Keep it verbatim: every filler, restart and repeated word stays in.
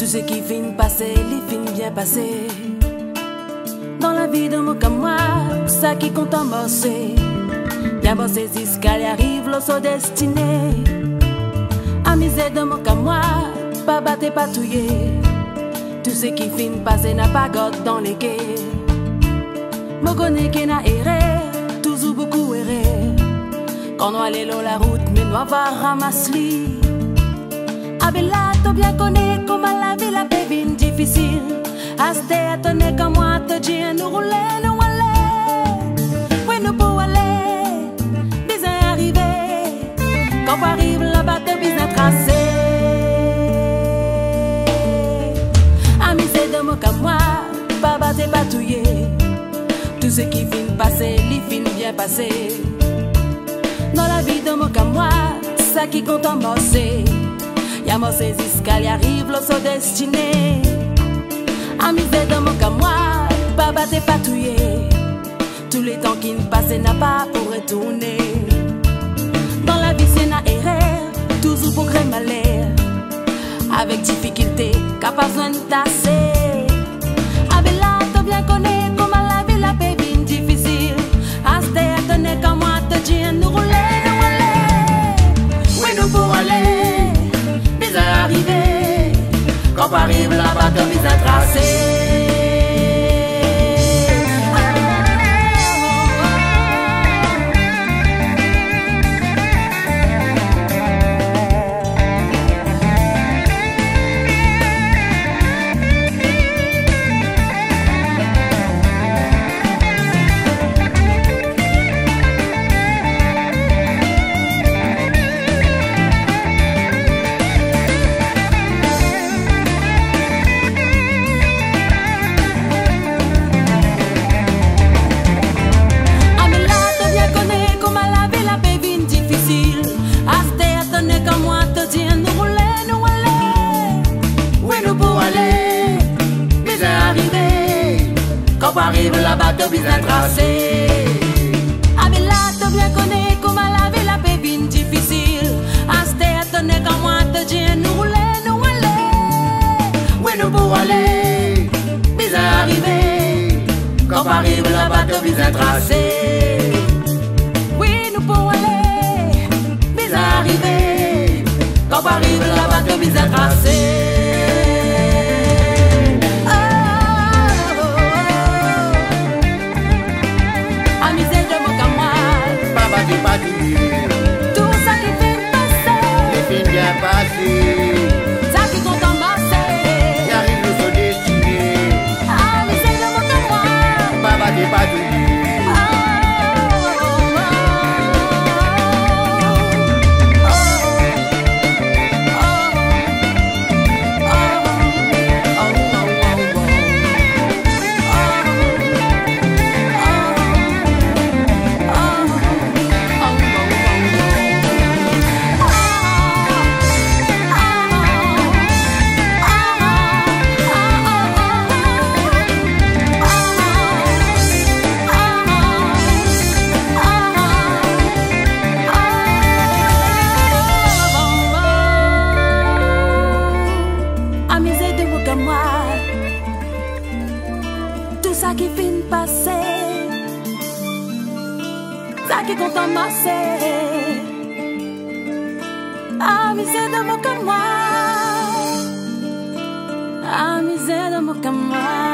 Tout ce qui finit passer, les finit bien passer. Dans la vie de mon comme moi, ça qui compte en morcer. Bien bosser jusqu'à y arrive, l'eau so destiné. Amusé de mon comme moi, pas battre, pas touiller. Tout ce qui finit passer n'a pas goût dans les quais. Mon connaît qui n'a erré, toujours beaucoup erré. Quand on allait la route, mais nous va ramasser. Abela, tu bien connais comment la vie la vie difficile. Aste à tenir comme moi, te dis nous rouler, nous aller. Oui, nous pour aller, bien arriver. Quand on arrive là-bas, te bien tracé. Amusé de moi comme moi, pas battre, pas touiller. Tout ce qui finit passer, les finit bien passer. Dans la vie de moi comme moi, ça qui compte en morcer. Y'a mon saisi qu'elle y arrive, l'eau so destiné. Amusé de mon comme moi, pas battre, pas touiller. Tous les temps qui ne passent n'a pas pour retourner. Dans la vie c'est na erreur, toujours pour créer malheur. Avec difficulté, qu'a pas besoin de tasser. Abela, tu bien connais comment la vie la paix bien difficile. Aste à tenir comme moi, te dis nous rouler, nous aller. Oui, nous pour aller, bien arriver. Quand on arrive là-bas, te bien tracé. Quand on arrive là-bas, te bien tracé. Ah mais là, tu bien connais comment la vie la paix bien difficile. Aste à tenir comme moi, te dis nous rouler, nous aller. Oui, nous pour aller, bien arriver. Quand on arrive là-bas, te bien tracé. Oui, nous pour aller, bien arriver. Quand on arrive là-bas, te bien tracé. Tout ça qui fait passer, les filles bien passées, ça qui compte en marcher, y arrive le so destiné. Ah, mais c'est de moi comme moi, Baba des badouilles. Tout ça qui finit passer, ça qui compte en marcher. Amusé de moi comme moi, amusé de moi comme moi.